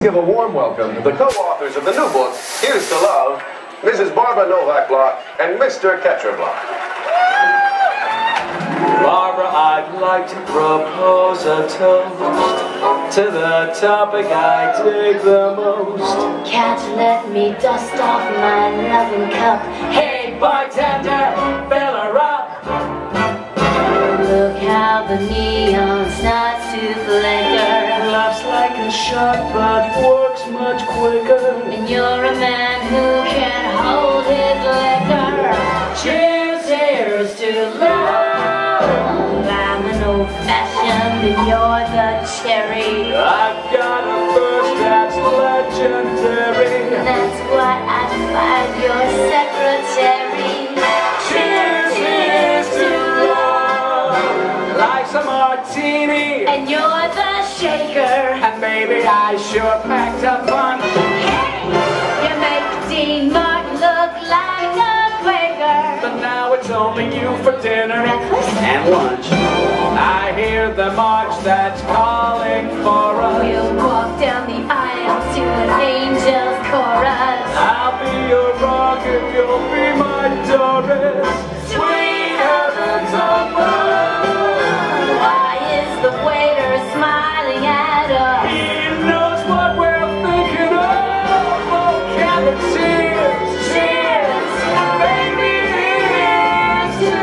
Give a warm welcome to the co-authors of the new book, Here's to Love, Mrs. Barbara Novak-Block and Mr. Ketcher-Block. Barbara, I'd like to propose a toast to the topic I dig the most. Can't let me dust off my loving cup. Hey, bartender, fill her up. Look how the neon starts to flicker. Laughs like a shark but works much quicker. And you're a man who can hold his liquor. Cheers, cheers to love. I'm an old-fashioned and you're the cherry. I've got a thirst that's legendary. That's why I find your secretary. Cheers, cheers to love. Life's a martini, And you're the shaker. and baby, I sure packed a punch. Hey, you make Dean Martin look like a Quaker. But now it's only you for dinner Breakfast? and lunch. I hear the march that's calling for us. We'll walk down the aisle to an angel's chorus. I'll be your rock if you'll be my Doris. Sweet heavens above. Why is the waiter smiling at us? He knows what we're thinking of. Oh, Captain, cheers, cheers, baby, here's to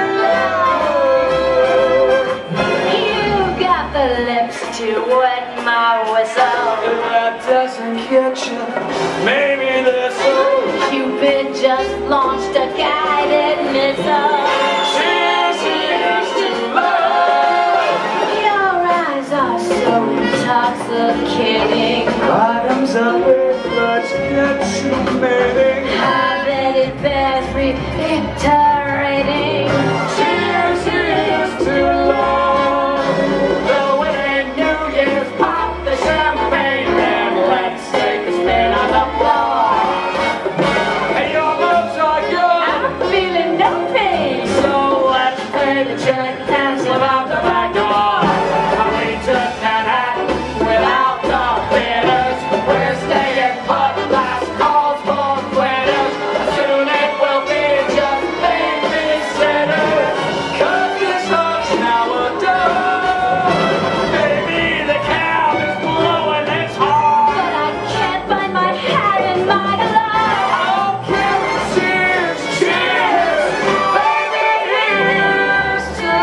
love. You got the lips to wet my whistle. If that doesn't get you, maybe this will. Cupid just launched a guided missile. Cheers, cheers to love. Your eyes are so intoxicating. Bottoms up, let's get you mating. I bet it bears reiterating. Cheers, cheers to love. Though it ain't New Year's, pop the champagne and let's take a spin on the floor. Hey, your moves are good, I'm feeling no pain. so let's pay the check and slip out the back door. We took Manhattan without the bidders. We're staying put, last calls for quitters. Soon it will be just babysitters. 'Cause this heart's now adult. Baby, the cab is blowing its horn. But I can't find my hat and my glove. Okay, cheers, cheers, baby, here's to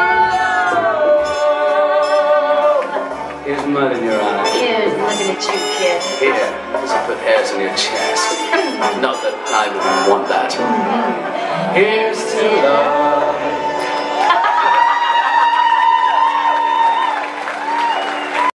love. Here's mud in your eye. Here's looking at you, kid. Here, let's put hairs in your chest. Not that I would want that. Here's to love.